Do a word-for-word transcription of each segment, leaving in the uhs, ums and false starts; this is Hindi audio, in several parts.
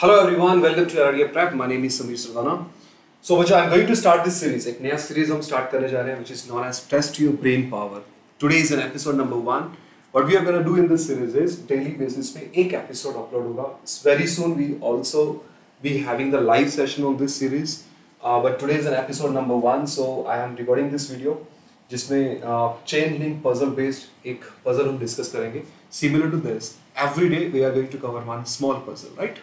Hello everyone, welcome to Aradia Prep. My name is Samir Sardana. So बच्चों, I'm going to start this series. एक नया series हम start करने जा रहे हैं, which is known as Test Your Brain Power. Today is an episode number one. What we are going to do in this series is daily basis पे एक episode upload होगा. Very soon we also be having the live session on this series. Uh, but today is an episode number one, so I am recording this video. जिसमें uh, chain link puzzle based एक puzzle हम discuss करेंगे. Similar to this, every day we are going to cover one small puzzle, right?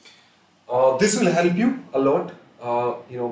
Uh, this will help you a lot, uh, you know,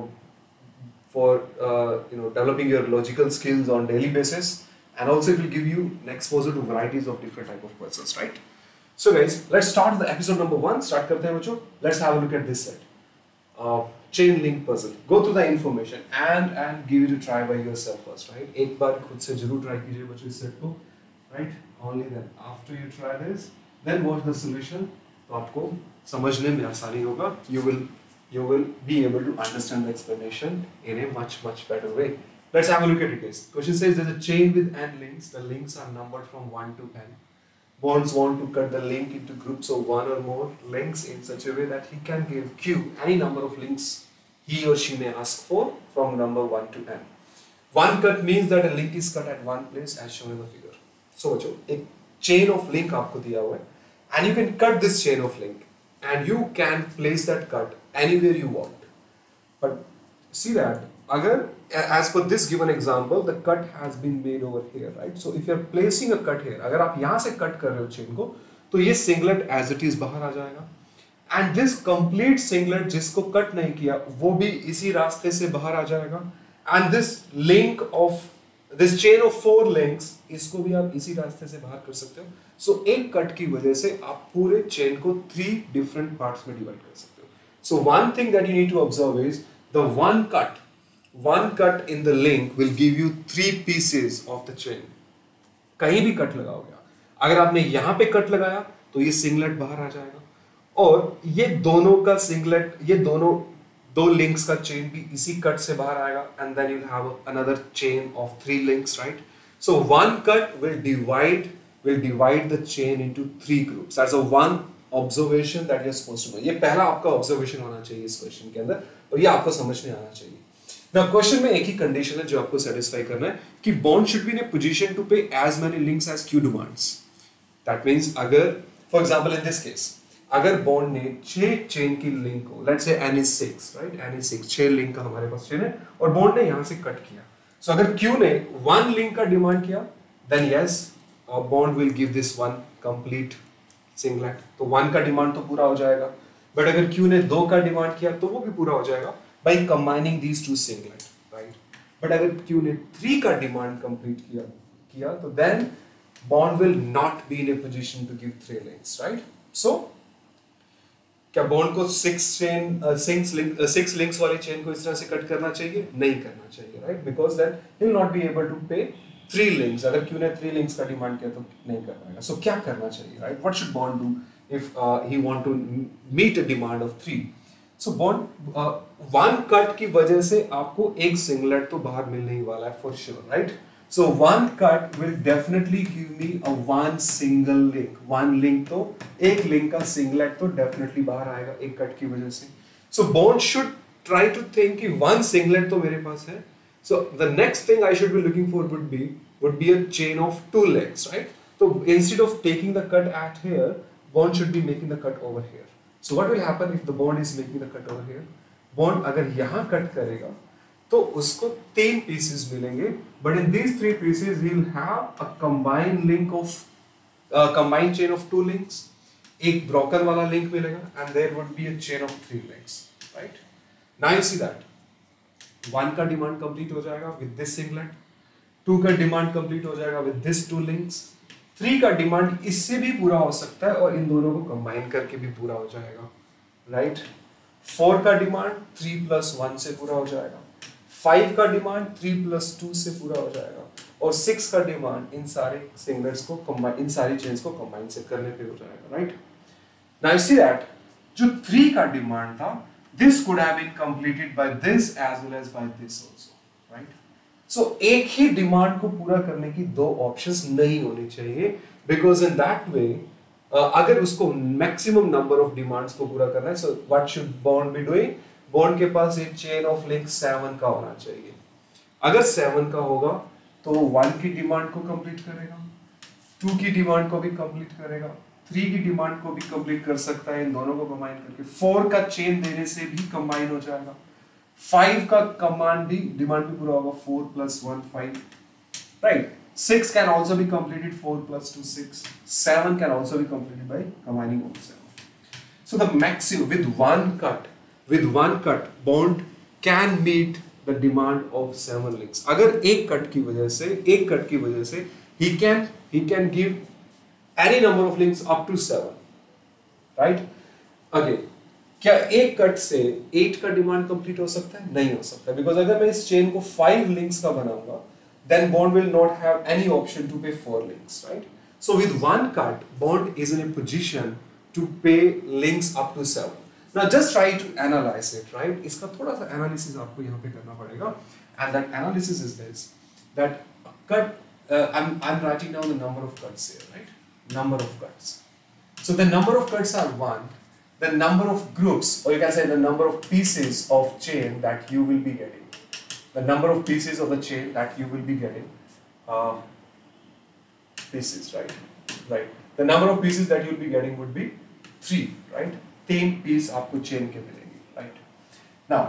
for uh, you know developing your logical skills on daily basis, and also it will give you an exposure to varieties of different type of puzzles, right? So guys, let's start the episode number one. Start करते हैं बच्चों. Let's have a look at this set. Uh, chain link puzzle. Go through the information and and give it a try by yourself first, right? एक बार खुद से जरूर try कीजिए बच्चों इस set को, right? Only then after you try this, then watch the solution. तो आपको समझने में आसानी होगा. You will you will be able to understand the explanation in a much much better way. Let's have a look at it, guys. Question says there's a chain with n links. The links are numbered from one to n. Bonds want to cut the link into groups of one or more links in such a way that he can give Q any number of links he or she may ask for from number one to n. One cut means that a link is cut at one place as shown in the figure. So बच्चों एक chain of link आपको दिया हुआ है, and you can cut this chain of link. And you can place that cut anywhere you want. But see that, agar, as per this given example, the cut has been made over here, right? So if you are placing a cut here, अगर आप यहाँ से cut कर रहे हो chain को, तो ये singlet as it is बाहर आ जाएगा. And this complete singlet जिसको cut नहीं किया, वो भी इसी रास्ते से बाहर आ जाएगा. And this link of this chain of four links, इसको भी आप इसी रास्ते से बाहर कर सकते हो. So एक कट की वजह से आप पूरे चेन को three different parts में डिवाइड कर सकते हो. So one thing that you need to observe is the one cut, one cut in the link will give you three pieces of the chain. कहीं भी कट लगाओगे, अगर आपने यहाँ पे कट लगाया तो ये सिंगलेट बाहर आ जाएगा, और ये दोनों का सिंगलेट, ये दोनों दो लिंक्स का चेन भी इसी कट से बाहर आएगा, and then you'll have another chain of three links, right? So one cut will divide will divide the chain into three groups. That's a one observation that you're supposed to know. ये पहला आपका observation होना चाहिए इस क्वेश्चन के अंदर, और ये आपको समझ में आना चाहिए. Now क्वेश्चन में एक ही कंडीशन है जो आपको सेटिस्फाई करना है कि bond should be in a position to pay as many links as Q demands. That means अगर, for example in this case, अगर bond ने छह चेन की लिंक को, let's say n is six, right? n is six, छह लिंक का हमारे पास चेन है, और bond ने यहाँ से कट किया. So अगर Q ने one लिंक का डिमांड किया, then yes, a bond will give this one complete singlet. तो one का डिमांड तो पूरा हो जाएगा, बट अगर Q ने दो का डिमांड किया तो वो भी पूरा हो जाएगा by combining these two singlet, right? But अगर Q ने three का डिमांड कंप्लीट किया किया तो then bond will not be in a position to give three links, right? So क्या बॉन्ड को six chain six link six links वाली चेन को इस तरह से कट करना चाहिए? नहीं करना चाहिए, right? Because then he will not be able to pay three links. अगर क्यू ने थ्री लिंक्स का डिमांड किया तो नहीं कर पाएगा. सो so, क्या करना चाहिए, right? What should Bond do if he want to meet a demand of three? So Bond one cut की वजह से आपको एक सिंगलेट तो बाहर मिलने ही वाला है for sure, right? So one cut will definitely give me a one single link. One link तो एक link का singlet तो definitely बाहर आएगा एक cut की वजह से. So bond should try to think कि one singlet तो मेरे पास है. So the next thing I should be looking for would be would be a chain of two links, right? So instead of taking the cut at here, bond should be making the cut over here. So what will happen if the bond is making the cut over here? Bond अगर यहाँ cut करेगा तो उसको तीन पीसेस मिलेंगे, but in these three pieces we will have a combined link of combined chain of two links. एक ब्रोकन वाला लिंक मिलेगा, and there would be a chain of three links, right? Now you see that one का डिमांड कंप्लीट हो जाएगा विद दिस सिंगलेट, टू का डिमांड कंप्लीट हो जाएगा with this two links, three का डिमांड इससे भी पूरा हो सकता है और इन दोनों को कंबाइन करके भी पूरा हो जाएगा, राइट? फोर का डिमांड थ्री प्लस वन से पूरा हो जाएगा, फाइव का डिमांड थ्री प्लस टू से पूरा हो जाएगा, और सिक्स का डिमांड इन सारे सिंगलेट्स को कंबाइन, इन सारी चेन्स को कंबाइन से करने पे हो जाएगा, right? Now you see that जो थ्री का डिमांड था, this could have been completed by this as well as by this also, right? So एक ही डिमांड को पूरा करने की दो ऑप्शंस नहीं होने चाहिए, because in that way uh, अगर उसको मैक्सिमम नंबर ऑफ डिमांड्स को पूरा करना है, so what should Bond be doing? Bond के पास एक चेन ऑफ लिंक सेवन का होना चाहिए। अगर सेवन का होगा तो वन की डिमांड को कंप्लीट करेगा, टू की डिमांड को भी कंप्लीट करेगा, थ्री की डिमांड को भी कंप्लीट कर सकता है इन दोनों को कंबाइन करके, फोर का चेन देने से भी कंबाइन हो जाएगा, फाइव का कमांड भी डिमांड भी पूरा होगा, four plus one five, right. Six can also be completed, four plus two six, seven can also be completed by combining all seven. So the maximum with one cut, with one cut Bond can meet the demand of seven links. अगर एक कट की वजह से, एक कट की वजह से he can he can give any number of links up to seven, right? Again, क्या एक कट से एट का डिमांड कंप्लीट हो सकता है? नहीं हो सकता, बिकॉज अगर मैं इस चेन को फाइव लिंक्स का बनाऊंगा then bond will not have any option to pay four links, right? So with one cut, bond is in a position to pay links up to seven. Now just try to analyze it, right? इसका थोड़ा सा एनालिसिस आपको यहाँ पे करना पड़ेगा, and that analysis is this, that cut Uh, I'm, I'm writing down the number of cuts here, right? Number of cuts. So the number of cuts are one. The number of groups, or you can say the number of pieces of chain that you will be getting. The number of pieces of the chain that you will be getting. Uh, pieces, right? Right. The number of pieces that you will be getting would be three, right? तीन piece आपको chain के मिलेंगे, right? Now,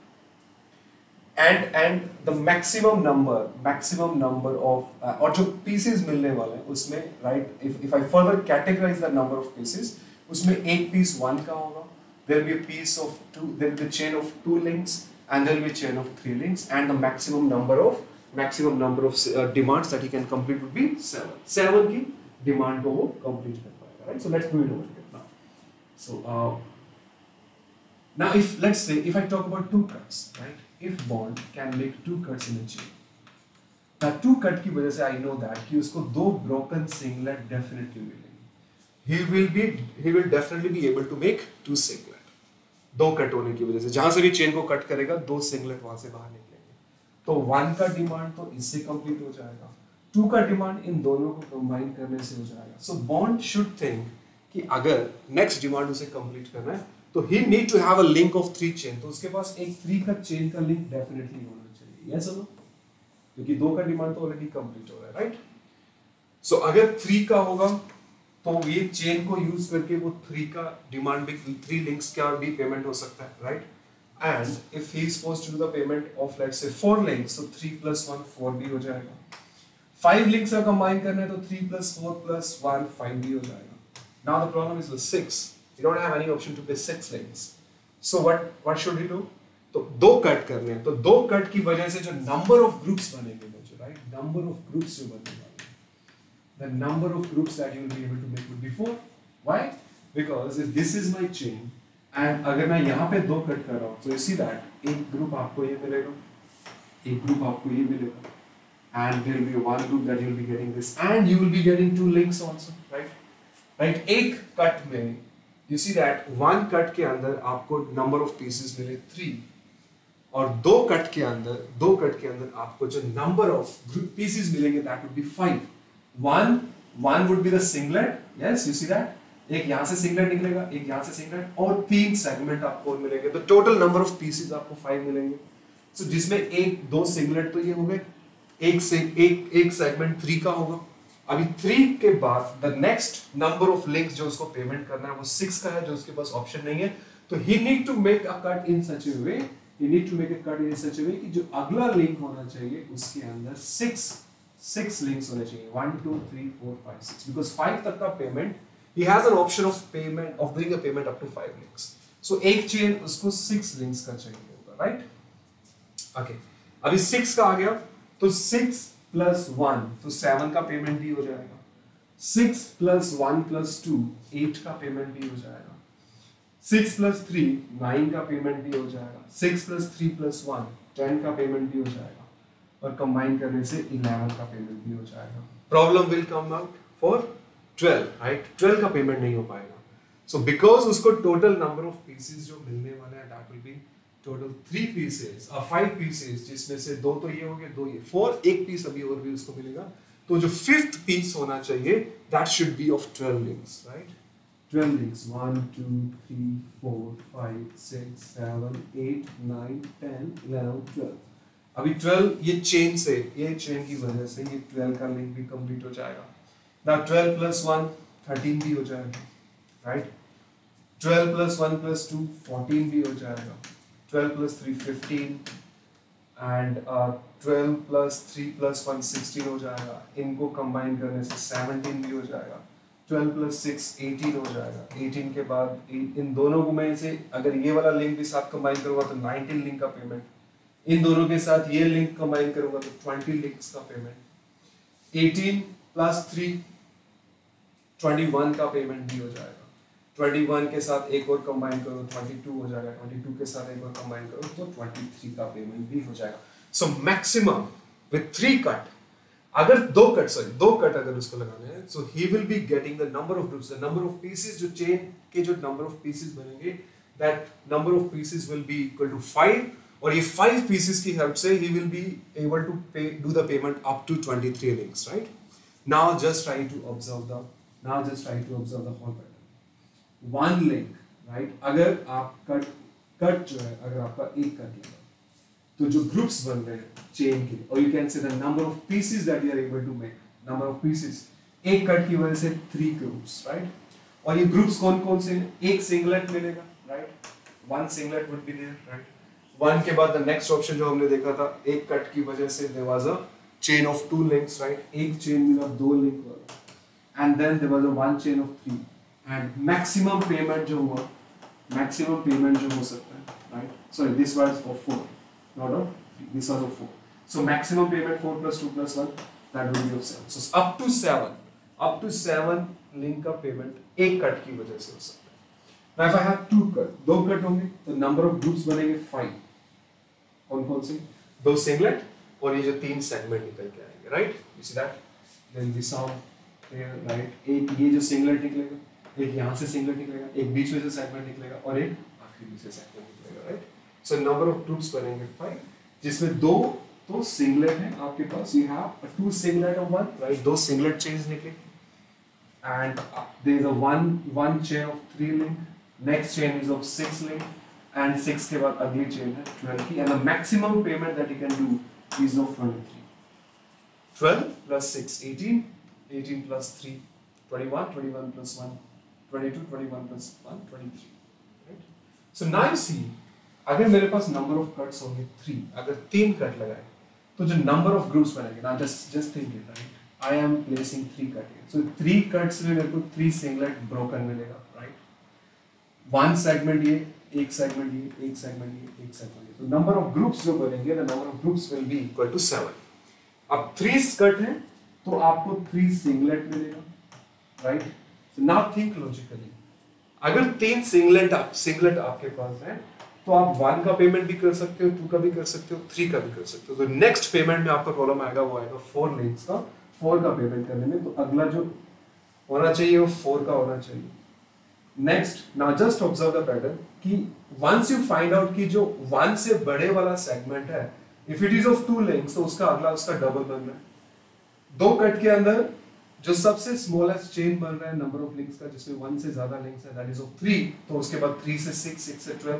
and and the maximum number maximum number of uh, और जो pieces मिलने वाले हैं उसमें, right, if if I further categorize the number of pieces, उसमें एक piece one का होगा, there will be a piece of two, there will be a chain of two links, and there will be a chain of three links, and the maximum number of maximum number of uh, demands that he can complete would be seven. seven की demand को वो complete कर पाएगा, right? So let's do it over here now. So uh, now if let's say if I talk about two cuts, right? If bond can make two cuts in a chain, now two cut की वजह से I know that कि उसको दो broken singlet definitely मिलेंगे. He will be he will definitely be able to make two singlet. दो कट होने की वजह से जहां से भी चेन को कट करेगा दो सिंगलेट वहां से बाहर निकलेंगे, तो वन का डिमांड तो इससे कंप्लीट हो जाएगा, टू का डिमांड इन दोनों को कंबाइन करने से हो जाएगा. सो बॉन्ड शुड थिंक कि अगर नेक्स्ट डिमांड उसे कंप्लीट करना है तो he need to have a link of three chain, तो उसके पास एक थ्री का चेन का लिंक डेफिनेटली होना चाहिए. यस और नो? क्योंकि दो का डिमांड तो ऑलरेडी कंप्लीट हो रहा है, राइट? सो अगर थ्री का होगा तो ये चेन को यूज करके वो थ्री का डिमांड भी, थ्री लिंक्स का भी पेमेंट हो सकता है, right? And if he is supposed to do the payment of let's say four links, तो थ्री प्लस वन फोर भी हो जाएगा. फाइव लिंक्स का कंबाइन करना है तो three plus four plus one five भी हो जाएगा. Now the problem is with six. You don't have any option to pay six links. So what what should we do? तो दो कट करने हैं, तो दो कट की वजह से जो नंबर ऑफ ग्रुप्स बनेंगे मुझे, राइट? नंबर ऑफ ग्रुप्स जो बनेंगे, the number of groups that you will be able to make would be four. Why? Because if this is my chain and अगर मैं यहाँ पे दो कट कर रहा हूँ, so you see that एक ग्रुप आपको ये मिलेगा, एक ग्रुप आपको ये मिलेगा, and there will be one group that you will be getting this, and you will be getting two links also, right? Right? एक कट में you see that one cut के अंदर आपको number of pieces मिले three, और दो कट के अंदर दो कट के अंदर आपको जो number of pieces मिलेंगे that would be five. One one would be the singlet. Yes, you see that? एक यहाँ से singlet निकलेगा, एक यहाँ से singlet, और तीन segment आपको मिलेंगे, तो total number of pieces आपको five मिलेंगे. So जिसमें एक दो singlet तो ये हो गए, एक से एक एक segment three का होगा. अभी थ्री के बाद the next number of links जो उसको पेमेंट करना है वो सिक्स का है, जो उसके पास ऑप्शन नहीं है, तो he need to make a cut in such a way he need to make a cut in such a way कि जो अगला लिंक होना चाहिए उसके अंदर सिक्स सिक्स लिंक्स होने चाहिए, one two three four five six, because five तक का payment he has an option of payment of doing a payment up to five links. So एक चेन उसको सिक्स लिंक्स का चाहिए होगा, राइट? ओके, अभी सिक्स का आ गया तो सिक्स प्लस वन तो सेवन का पेमेंट भी हो जाएगा, six plus one plus two eight का पेमेंट भी हो जाएगा, सिक्स प्लस थ्री नाइन का पेमेंट भी हो जाएगा, six plus three plus one ten का पेमेंट भी हो जाएगा, और कंबाइन करने से इलेवन का पेमेंट भी हो जाएगा. Problem will come out for twelve, right? Twelve का पेमेंट नहीं हो पाएगा. सो बिकॉज उसको टोटल नंबर ऑफ पीसेस जो मिलने वाले हैं that will be total three pieces और फाइव पीसेस, जिसमें से दो तो ये हो गए, दो ये, फोर, एक पीस अभी और भी उसको मिलेगा, तो जो फिफ्थ पीस होना चाहिए that should be of twelve links, right? twelve links, one, two, three, four, five, six, seven, eight, nine, ten, eleven, twelve. अभी twelve ये chain से, ये chain की वजह से ये twelve का link भी complete हो जाएगा. Now twelve plus one, thirteen भी हो जाएगा, right? twelve plus one plus two, fourteen भी हो जाएगा. twelve plus three, fifteen, and uh, twelve plus three plus one, sixteen हो जाएगा. इनको combine करने से seventeen भी हो जाएगा. twelve plus six, eighteen हो जाएगा. eighteen के बाद इन दोनों को में से अगर ये वाला लिंक भी साथ कंबाइन करूंगा तो nineteen लिंक का पेमेंट, इन दोनों के साथ ये लिंक कंबाइन करूंगा तो twenty लिंक्स का payment. eighteen plus three, twenty-one का पेमेंट भी हो जाएगा. twenty-one के साथ एक और कंबाइन करो twenty-two हो जाएगा. twenty-two के साथ एक और कंबाइन करो तो twenty-three का पेमेंट भी हो जाएगा. So maximum with three cut, अगर दो कट सॉरी दो कट अगर उसको लगाने हैं, so he will be getting the number of groups, the number of pieces, जो चेन के जो नंबर ऑफ पीसेस बनेंगे, that number of pieces will be equal to five. और ये फाइव पीसेस की हेल्प से he will be able to pay do the payment up to twenty-three links, right? Now just try to observe the now just try to observe the whole pattern. One link, right? अगर आप कट कट जो है, अगर आपका एक कट लगा तो जो ग्रुप्स बन रहे हैं चेन के, और you can say the number of pieces that you are able to make, number of pieces, एक कट की वजह से थ्री ग्रुप्स, राइट? और ये ग्रुप्स कौन कौन से हैं? एक सिंगलेट मिलेगा, right? One singlet would be there, right? One के बाद द नेक्स्ट ऑप्शन जो हमने देखा था, एक कट की वजह से there was a chain of two links, right? एक चेन मिला दो लिंक वाला, and then there was a one chain of three, and maximum payment जो हुआ, मैक्सिमम पेमेंट जो हो सकता है, right? Sorry, this was for four, not of three. This was of four. So maximum payment four plus two plus one, that will be of seven. So up to seven, up to seven link का payment एक कट की वजह से हो सकता है. Now if I have two cut, दो कट होंगे तो number of groups बनेंगे five. कौन कौन से? दो singlet और ये जो तीन segment निकल के आएंगे, right? You see that? Then the sum here, right? एक ये जो singlet निकलेगा, एक यहाँ से singlet निकलेगा, एक बीच में से segment निकलेगा और एक आखिरी में से segment निकलेगा, right? So number of groups बनेंगे five, जिसमें दो तो सिंगलेट हैं आपके पास. You have two singlet of one, right? दो singlet chains निकले, and there is a one one chain of three link. Next chain is of six link, and six के बाद अगली chain है twelve की, and the maximum payment that you can do is of twenty-three. twelve plus six, eighteen. eighteen plus three, twenty-one. twenty-one plus one, twenty-two. twenty-one plus one, twenty-three. Right? So now you see, अगर मेरे पास नंबर ऑफ कट्स होंगे थ्री, अगर तीन कट लगाए तो जो नंबर ऑफ ग्रुप्स बनेंगे ना, just just think it, right? I am placing three cut here, so three cuts में मेरे को थ्री सिंगलेट ब्रोकन मिलेगा, राइट? वन सेगमेंट ये, एक सेगमेंट ये, एक सेगमेंट ये, एक सेगमेंट ये. तो नंबर ऑफ ग्रुप्स जो बनेंगे, the number of groups will be equal to seven. अब थ्री कट है तो आपको थ्री सिंगलेट मिलेगा, right? So now think logically, अगर तीन सिंगलेट आप सिंगलेट आपके पास है तो आप वन का पेमेंट भी कर सकते हो, टू का भी कर सकते हो, थ्री का भी कर सकते हो. तो नेक्स्ट पेमेंट में आपका प्रॉब्लम आएगा, वो आएगा फोर लिंक्स का, फोर का पेमेंट करने में. तो अगला जो होना चाहिए वो फोर का होना चाहिए. Next, now just observe the pattern कि वंस यू फाइंड आउट कि जो वन से बड़े वाला सेगमेंट है, if it is of two links, तो उसका अगला उसका डबल बन रहा है. दो कट के अंदर जो सबसे स्मॉलेस्ट चेन बन रहा है नंबर ऑफ लिंक्स का, जिसमें वन से ज्यादा लिंक्स है, दैट इज ऑफ थ्री. तो उसके बाद थ्री से सिक्स, सिक्स से ट्वेल्व.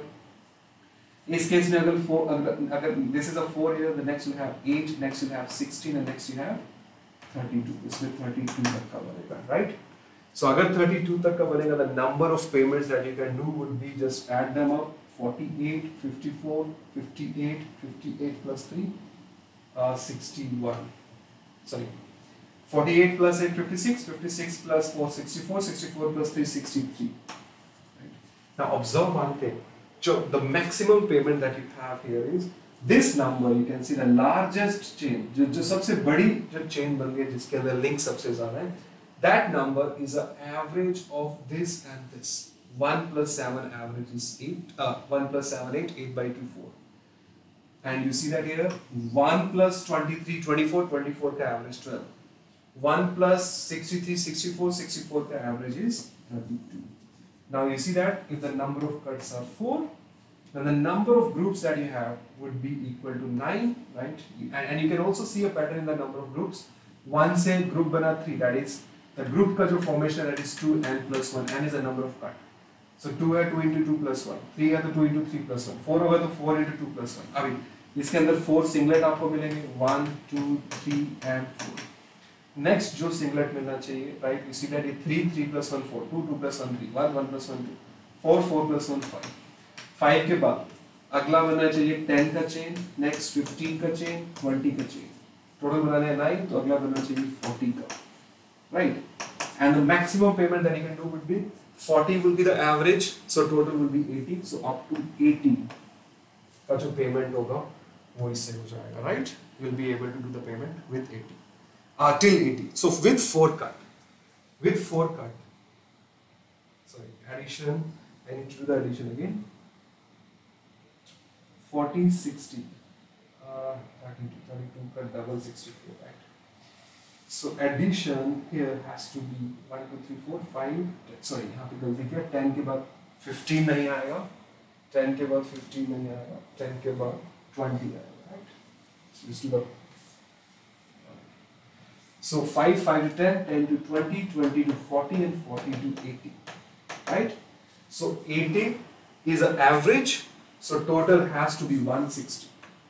इस केस में अगर फोर, अगर अगर this is a four here, the next will have eight, next will have sixteen, and next you have thirty-two. इसमें thirty-two तक का बनेगा, राइट? सो अगर thirty-two तक का बनेगा, the number of payments that you can do would be, just add them up, forty-eight, fifty-four, fifty-eight, fifty-eight plus three, uh, sixty-one. Sorry, forty-eight plus eight, fifty-six, fifty-six plus four, sixty-four, sixty-four plus three, sixty-three. Right? Now observe one thing. So the maximum payment that you have here is this number. You can see the largest chain, जो जो सबसे बड़ी जो chain बन गई जिसके अंदर link सबसे ज़्यादा है, that number is a average of this and this. one plus seven average is eight. Uh, one plus seven, eight. eight by two, four. And you see that here, one plus twenty-three, twenty-four, twenty-four का average twelve. one plus sixty-three, sixty-four, sixty-four का average is thirty-two. Now you see that if the number of cuts are four, then the number of groups that you have would be equal to nine, right? And, and you can also see a pattern in the number of groups. One say group bana three, that is the group का जो formation है that is two n plus one, n is the number of cut. So two है two into two plus one, three है तो two into three plus one, four होगा तो four into two plus one. अभी इसके अंदर four singlet आपको मिलेंगे, one, two, three and four. Next जो singlet मिलना चाहिए, right? You see that ये three, three plus one, four, two, two plus one, three, one, one plus one, two, four, four plus one, five. five के बाद अगला बनना चाहिए ten का chain, next fifteen का chain, twenty का chain. Total बनाना है nine, तो अगला बनना चाहिए forty का, right? And the maximum payment that you can do would be forty will be the average, so total will be eighty. So up to eighty का जो payment होगा वो इससे हो जाएगा, right? You will be able to do the payment with eighty, uh, till eighty. So with four cut, with four cut. Sorry, addition. I need to do the addition again. forty, sixty, uh, thirty-two, thirty-two cut double sixty-four, right? So addition here has to be one, two, three, four, five. Sorry, यहाँ पे गलती किया. ten के बाद fifteen नहीं आएगा. ten के बाद fifteen नहीं आएगा. ten के बाद twenty आएगा, right? So this is the. So five, five to ten, ten to twenty, twenty to forty, and forty to eighty, right? So eighty is an average. So total has to be one sixty.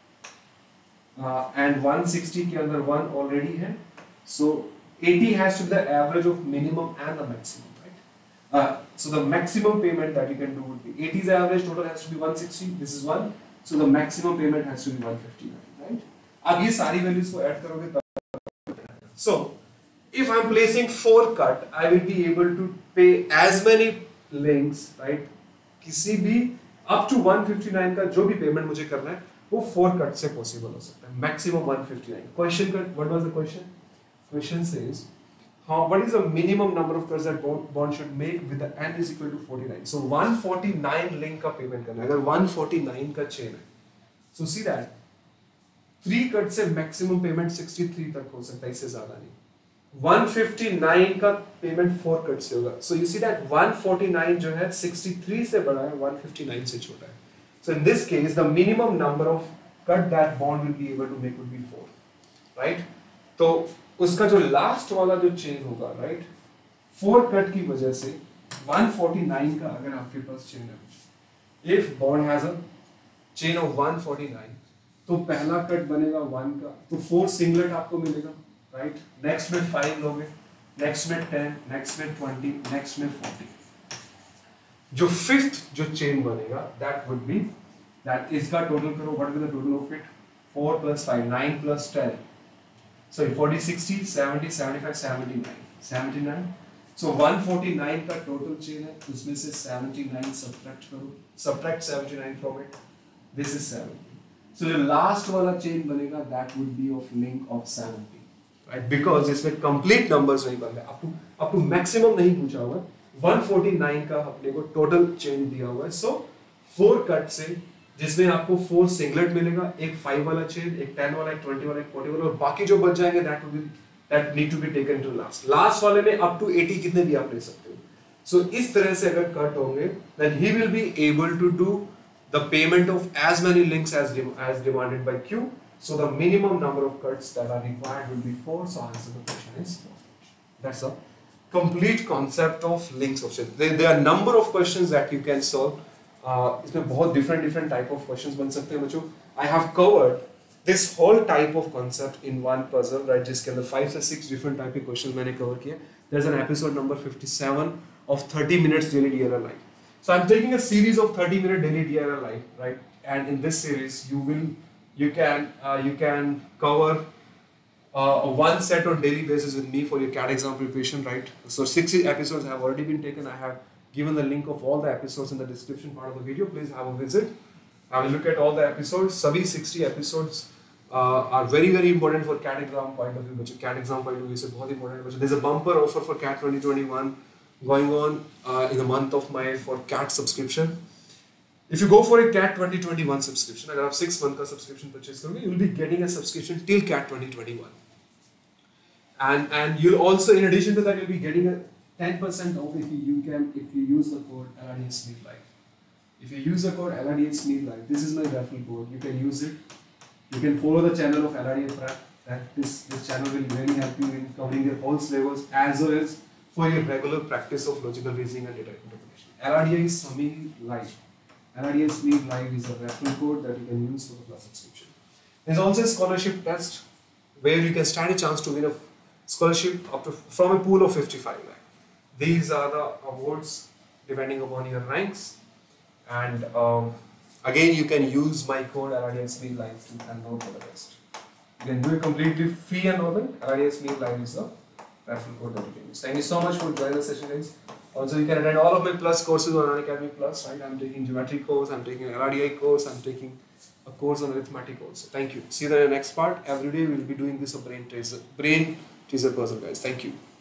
Uh, and one sixty के अंदर one already है. So eighty has to be the average of minimum and the maximum, right? Uh, so the maximum payment that you can do would be eighty is the average, total has to be one sixty. This is one. So the maximum payment has to be one fifty-nine, right? अब ये सारी values को add करोगे तब. So if I'm placing four cut, I will be able to pay as many links, right? किसी भी up to one fifty-nine का जो भी payment मुझे करना है वो four cut से possible हो सकता है. Maximum one fifty-nine. Question cut. What was the question? Question says, how, what is the minimum number of cuts that bond, bond should make with the n is equal to forty-nine? So one forty-nine link का payment करना है. अगर one forty-nine का chain है, so see that three cut से maximum payment sixty-three तक हो सकता है, इससे ज़्यादा नहीं. one fifty-nine का payment four cut से होगा. So you see that one forty-nine जो है sixty-three से बड़ा है, one fifty-nine से छोटा है. So in this case, the minimum number of cut that bond will be able to make would be four, right? तो उसका जो लास्ट वाला जो चेन होगा, राइट, फोर कट की वजह से one forty-nine का अगर आपके पास चेन है, if Bond has a chain of one forty-nine, तो पहला कट बनेगा one का, तो फोर सिंगलेट आपको मिलेगा, राइट? नेक्स्ट में फाइव लोगे, नेक्स्ट में टेन, नेक्स्ट में ट्वेंटी, नेक्स्ट में forty. जो फिफ्थ जो चेन बनेगा दैट वुड बी दैट इसका टोटल करो, what will the total of it? four plus five, nine plus ten. Sorry, forty, sixty, seventy, seventy-five, seventy-nine. seventy-nine. So one forty-nine का total chain है, उसमें से seventy-nine subtract करो, subtract seventy-nine from it. This is seventy. So the last वाला chain बनेगा that would be of link of seventy, right? Because इसमें complete numbers नहीं बन रहे, up to up to maximum नहीं पूछा हुआ. one forty-nine का अपने को total chain दिया हुआ है. So four cut से जिसमें आपको फोर सिंगलेट मिलेगा, एक फाइव वाला चेन, एक टेन वाला, एक ट्वेंटी वाला, एक फोर्टी वाला, और बाकी जो बच जाएंगे that will that need to be taken to last. Last वाले में अप टू eighty कितने भी आप ले सकते हो. सो so, इस तरह से अगर कट होंगे then he will be able to do the payment of as many links as as demanded by Q. So the minimum number of cuts that are required will be four. So answer the question is four. That's a complete concept of links option. There are number of questions that you can solve. Uh, इसमें बहुत different different type of questions बन सकते हैं बच्चों. I have covered this whole type of concept in one puzzle, right? जिसके अंदर five से six different type of questions मैंने cover किए. There's an episode number fifty-seven of thirty minutes daily D I Y life. So I'm taking a series of thirty minute daily D I Y life, right? And in this series, you will you can uh, you can cover uh, one set on daily basis with me for your C A T exam preparation, right? So sixty episodes have already been taken. I have given the link of all the episodes in the description part of the video. Please have a visit. I will look at all the episodes. Sabhi sixty episodes uh, are very very important for C A T exam point of view. But C A T exam point of view is very important. But there's a bumper offer for C A T twenty twenty-one going on uh, in the month of May for C A T subscription. If you go for a C A T twenty twenty-one subscription, अगर आप six month का subscription purchase करोगे, you will be getting a subscription till C A T twenty twenty-one. And and you'll also, in addition to that, you'll be getting a ten percent off if you, you can if you use the code L R D S Meet Live. If you use the code L R D S Meet Live, this is my referral code. You can use it. You can follow the channel of L R D S Prep. that this, this channel will really help you in covering your whole syllabus as well as for your regular practice of logical reasoning and data interpretation. L R D I Sameer Live. L R D I Sameer Live is a referral code that you can use for the plus subscription. There's also a scholarship test where you can stand a chance to win a scholarship up to, from a pool of fifty-five lakh. These are the awards depending upon your ranks, and um, again you can use my code L R D I Sameer Live to enroll for the test. You can do a completely free enrollment. L R D I Sameer Live is a referral code that you can use. Thank you so much for joining the session, guys. Also, you can attend all of my plus courses on Unacademy Plus. Right? I'm taking geometry course, I'm taking L R D I course, I'm taking a course on arithmetic also. Thank you. See you in the next part. Every day we'll be doing this a brain tracer, brain teaser puzzle, guys. Thank you.